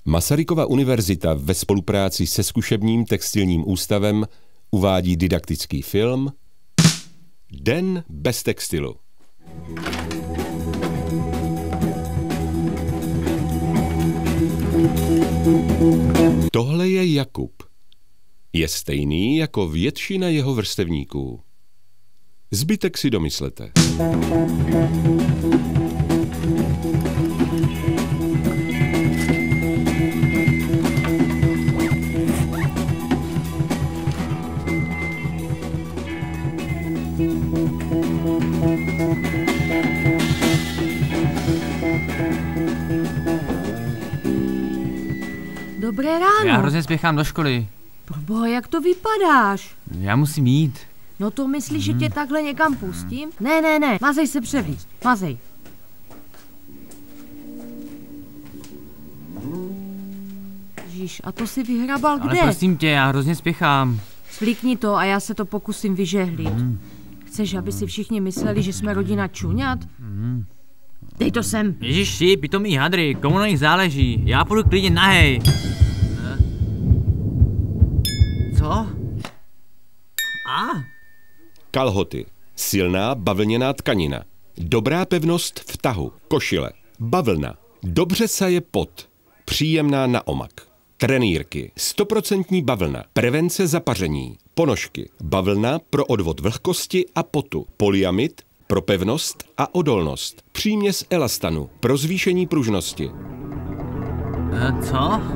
Masarykova univerzita ve spolupráci se Zkušebním textilním ústavem uvádí didaktický film Den bez textilu. Tohle je Jakub. Je stejný jako většina jeho vrstevníků. Zbytek si domyslete. Dobré ráno. Já hrozně spěchám do školy. Proboha, jak to vypadáš? Já musím jít. No to myslíš, že tě takhle někam pustím? Ne, mazej se převlíct, mazej. Ježíš, a to si vyhrabal kde? Ale prosím tě, já hrozně spěchám. Svlíkni to a já se to pokusím vyžehlit. Chceš, aby si všichni mysleli, že jsme rodina čuňat? Dej to sem. Ježiši, pitomý hadry, komu na nich záleží? Já půjdu klidně nahej. Co? Kalhoty. Silná bavlněná tkanina. Dobrá pevnost v tahu. Košile. Bavlna. Dobře saje pot. Příjemná na omak. Trenýrky. 100% bavlna. Prevence zapaření. Ponožky. Bavlna pro odvod vlhkosti a potu. Polyamid pro pevnost a odolnost. Příměs elastanu pro zvýšení pružnosti. Co?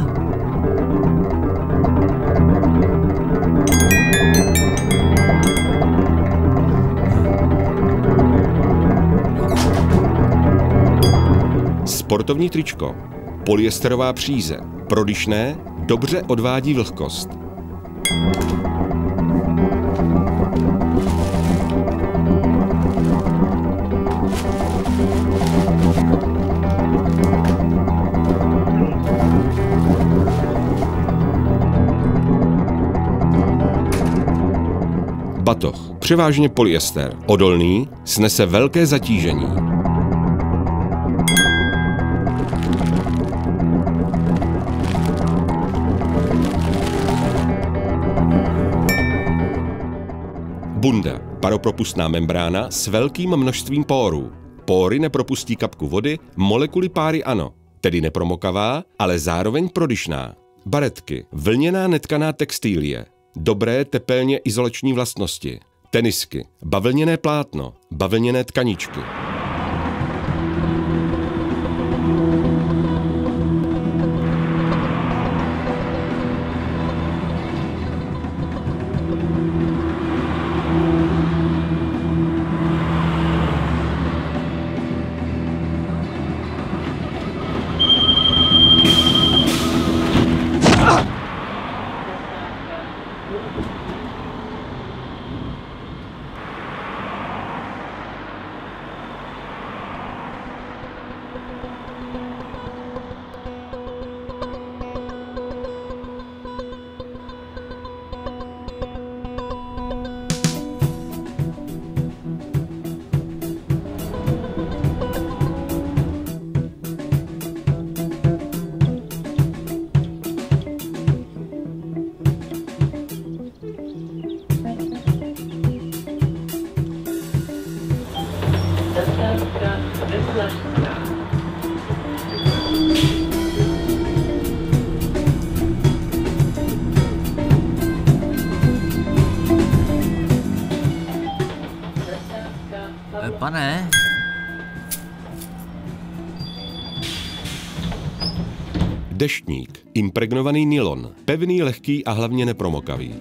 Sportovní tričko. Polyesterová příze. Prodyšné, dobře odvádí vlhkost. Batoh. Převážně polyester. Odolný, snese velké zatížení. Bunda. Paropropustná membrána s velkým množstvím pórů. Póry nepropustí kapku vody, molekuly páry ano, tedy nepromokavá, ale zároveň prodyšná. Baretky. Vlněná netkaná textilie. Dobré tepelně izolační vlastnosti. Tenisky. Bavlněné plátno. Bavlněné tkaničky. Pane? Deštník. Impregnovaný nylon. Pevný, lehký a hlavně nepromokavý.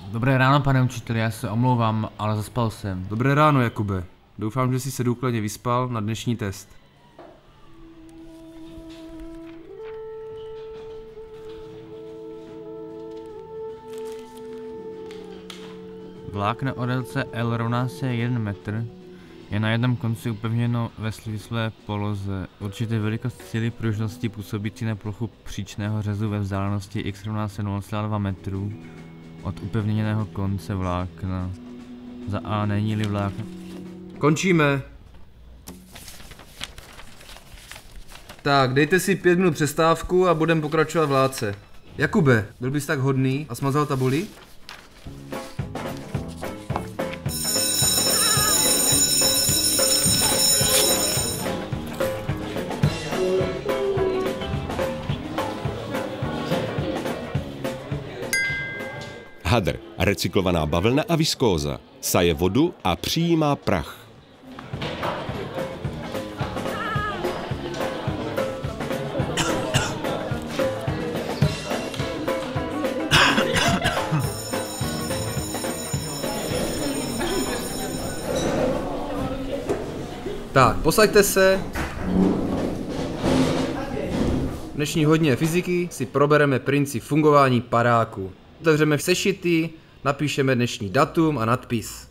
Dobré ráno, pane učiteli, já se omlouvám, ale zaspal jsem. Dobré ráno, Jakube. Doufám, že jsi se důkladně vyspal na dnešní test. Vlákno o délce L rovná se 1 metr je na jednom konci upevněno ve svislé poloze. Určité velikost síly pružnosti působící na plochu příčného řezu ve vzdálenosti x rovná se 0,2 metrů od upevněného konce vlákna. Za A není-li vlákno. Končíme. Tak, dejte si 5 minut přestávku a budeme pokračovat v látce. Jakube, byl bys tak hodný a smazal tabuli? Hadr, recyklovaná bavlna a viskóza. Saje vodu a přijímá prach. Tak, posaďte se. V dnešní hodině fyziky si probereme princip fungování padáku. Otevřeme sešity, napíšeme dnešní datum a nadpis.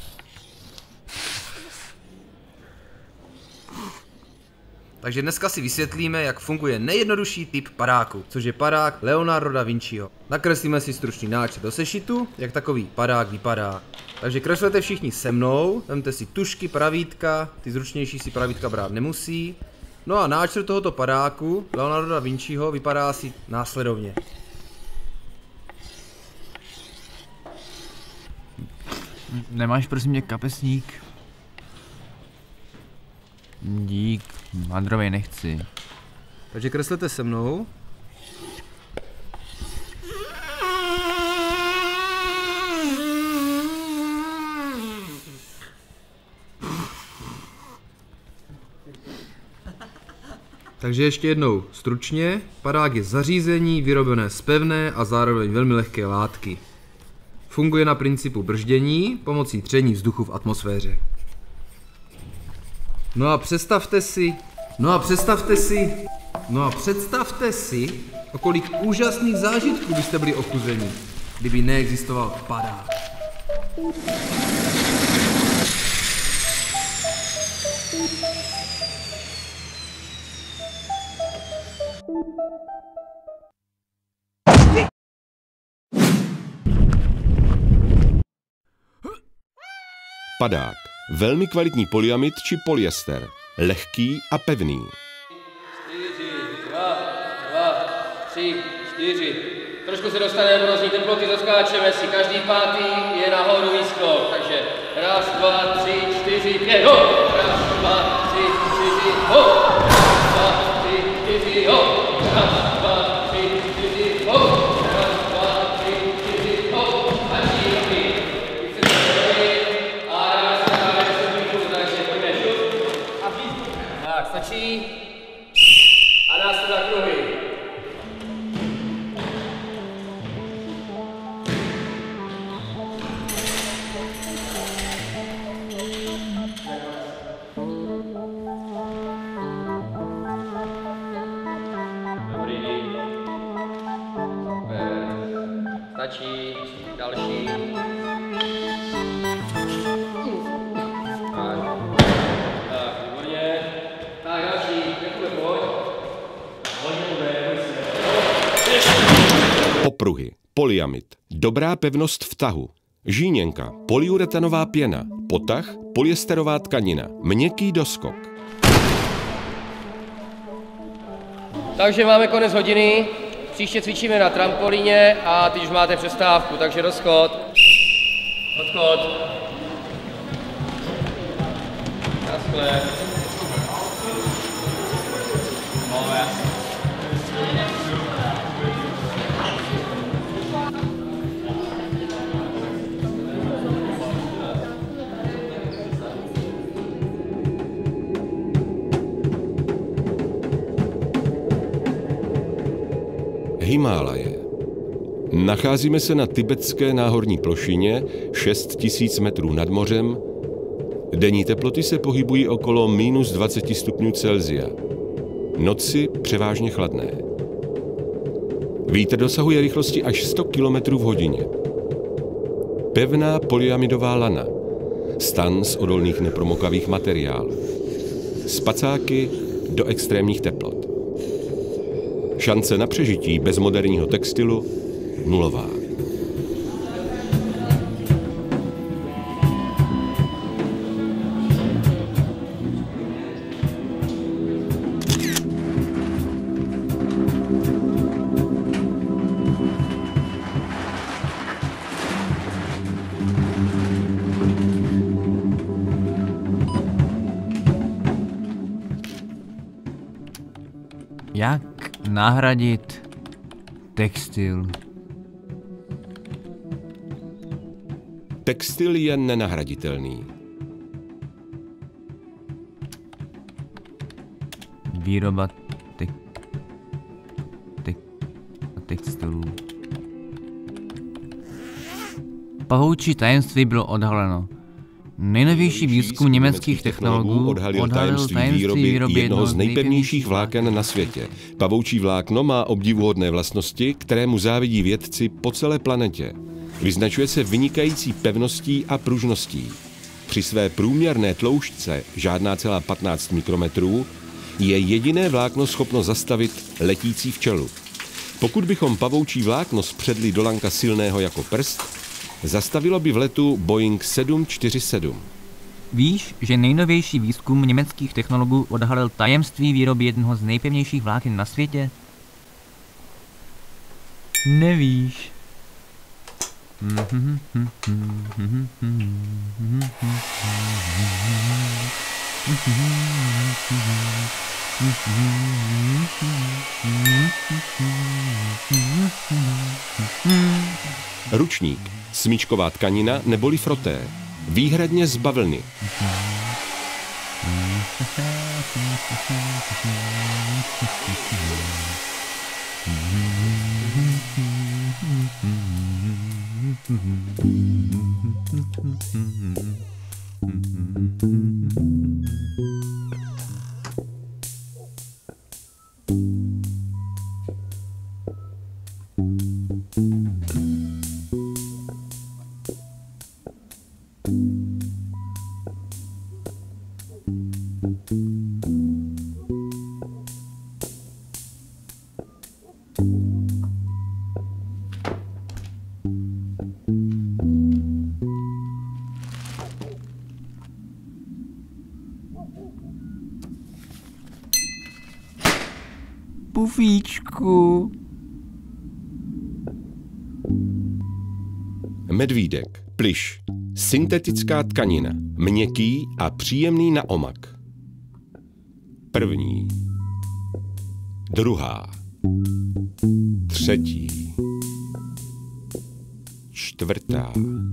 Takže dneska si vysvětlíme, jak funguje nejjednodušší typ padáku, což je padák Leonardo da Vinciho. Nakreslíme si stručný náčrt do sešitu, jak takový padák vypadá. Takže kreslete všichni se mnou, vemte si tužky, pravítka, ty zručnější si pravítka brát nemusí. No a náčrt tohoto padáku Leonardo da Vinciho vypadá asi následovně. Nemáš prosím mě kapesník? Dík, madrovej nechci. Takže kreslete se mnou. Takže ještě jednou stručně, padák je zařízení vyrobené z pevné a zároveň velmi lehké látky. Funguje na principu brždění pomocí tření vzduchu v atmosféře. No a představte si, o kolik úžasných zážitků byste byli ochuzeni, kdyby neexistoval padák. Padák. Velmi kvalitní polyamid či polyester. Lehký a pevný. 4, 2, 3, 4. Trošku se dostaneme do různý teploty, zaskáčeme si. Každý pátý je nahoru výskok. Takže 1, 2, 3, 4, 5, ho! 1, 2, 3, 4, ho! 1, 2, 3, 4, ho! 1, 2, 3, 4, ho! 1, 2, 3, 4, ho! A díky. A se dáme do výšku, takže pojďme šup. Tak, stačí. A nás to na kruhy. Dobrý. Stačí. Další. Tak, výborně. Tak, další. Děkuji, pojď. Opruhy. Polyamid. Dobrá pevnost v tahu. Žíněnka. Polyuretanová pěna. Potah. Polyesterová tkanina. Měkký doskok. Takže máme konec hodiny. Příště cvičíme na trampolíně a teď už máte přestávku, takže rozchod. Odchod. Naschle. Himálaje. Nacházíme se na tibetské náhorní plošině 6000 metrů nad mořem. Denní teploty se pohybují okolo minus 20 stupňů Celsia. Noci převážně chladné. Vítr dosahuje rychlosti až 100 km v hodině. Pevná polyamidová lana. Stan z odolných nepromokavých materiálů. Spacáky do extrémních teplot. Šance na přežití bez moderního textilu nulová. Jak nahradit textil? Textil je nenahraditelný. Výroba textilů. Pavoučí tajemství bylo odhaleno. Nejnovější výzkum německých technologů odhalil tajemství výroby jednoho z nejpevnějších vláken na světě. Pavoučí vlákno má obdivuhodné vlastnosti, které mu závidí vědci po celé planetě. Vyznačuje se vynikající pevností a pružností. Při své průměrné tloušťce, žádná celá 15 mikrometrů, je jediné vlákno schopno zastavit letící včelu. Pokud bychom pavoučí vlákno spředli do lanka silného jako prst, zastavilo by v letu Boeing 747. Víš, že nejnovější výzkum německých technologů odhalil tajemství výroby jednoho z nejpevnějších vláken na světě? Nevíš. Ručník, smyčková tkanina neboli froté, výhradně z bavlny. Pufíčku. Medvídek, plyš, syntetická tkanina, měkký a příjemný na omak. První, druhá, třetí, čtvrtá,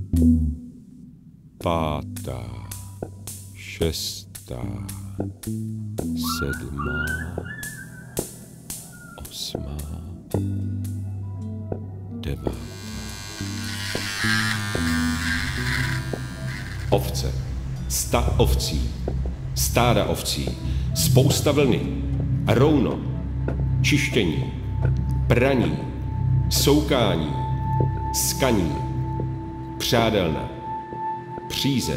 pátá, šestá, sedmá, osmá, devátá. Ovce. 100 ovcí. Stáda ovcí. Spousta vlny. Rouno. Čištění. Praní. Soukání. Skaní. Přádelna. Příze.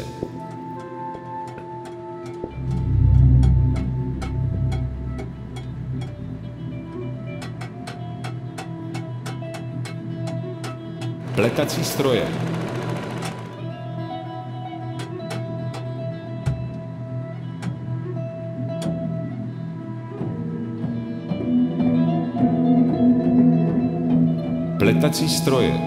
Pletací stroje. Pletací stroje.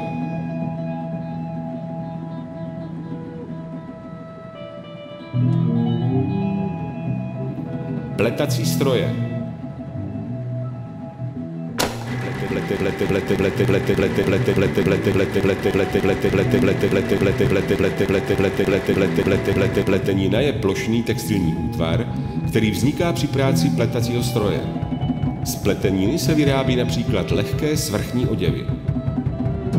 Pletací stroje. Pletenina je plošný textilní útvar, který vzniká při práci pletacího stroje. Z pleteniny se vyrábí například lehké svrchní oděvy.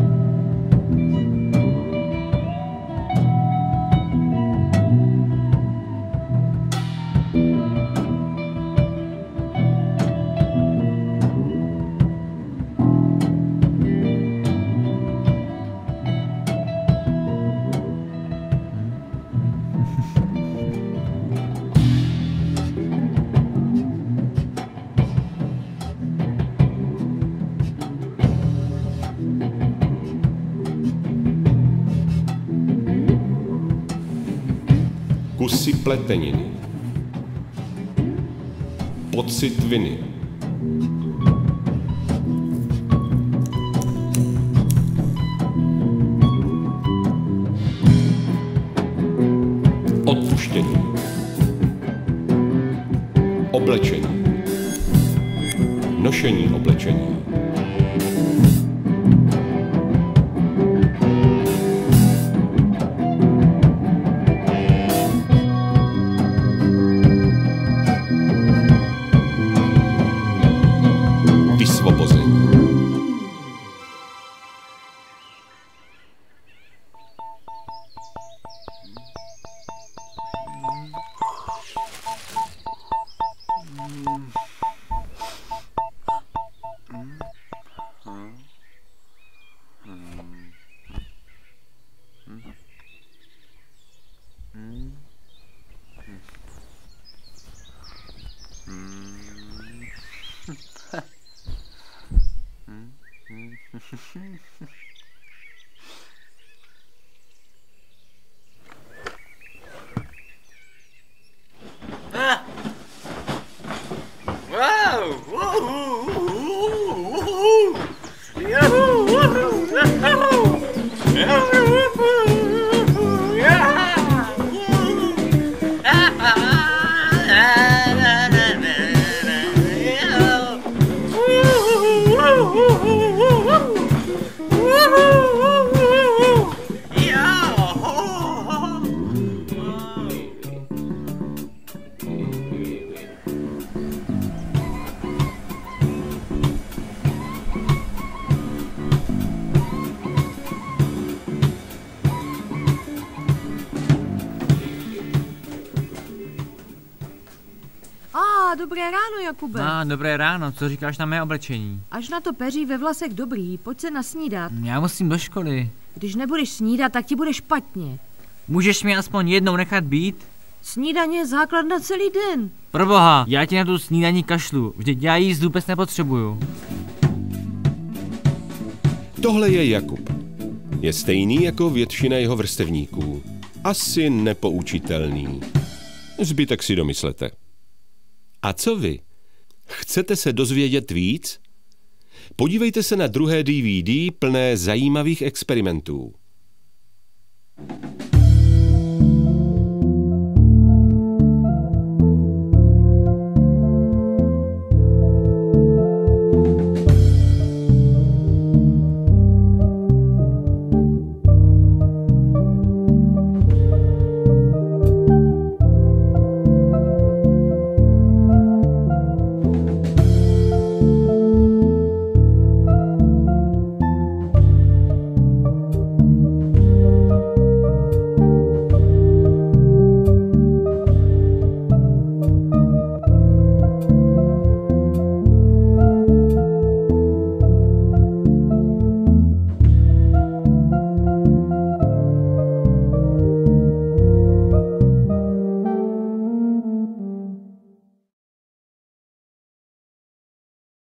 Kusy pleteniny. Pocit viny. Odpuštění. Oblečení. Nošení oblečení. Vysvobození. Dobré ráno, Jakube. Dobré ráno, co říkáš na mé oblečení? Až na to peří ve vlasech dobrý, pojď se nasnídat. Já musím do školy. Když nebudeš snídat, tak ti bude špatně. Můžeš mi aspoň jednou nechat být? Snídaně je základ na celý den. Proboha, já ti na tu snídaní kašlu, vždyť já jíst vůbec nepotřebuju. Tohle je Jakub. Je stejný jako většina jeho vrstevníků. Asi nepoučitelný. Zbytek si domyslete. A co vy? Chcete se dozvědět víc? Podívejte se na druhé DVD plné zajímavých experimentů.